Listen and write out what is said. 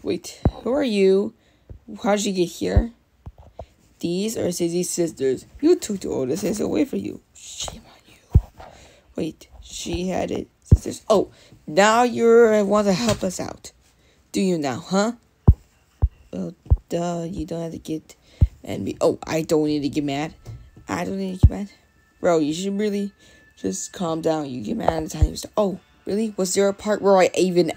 Wait, who are you? How did you get here? These are Sissy's sisters. You took the older sister away from you. Shame on you. Wait, she had it. Sisters. Oh, now you're want to help us out. Do you now, huh? Well, duh, you don't have to get mad at me. Oh, I don't need to get mad. I don't need to get mad. Bro, you should really just calm down. You get mad at the time you start. Oh, really? Was there a part where I even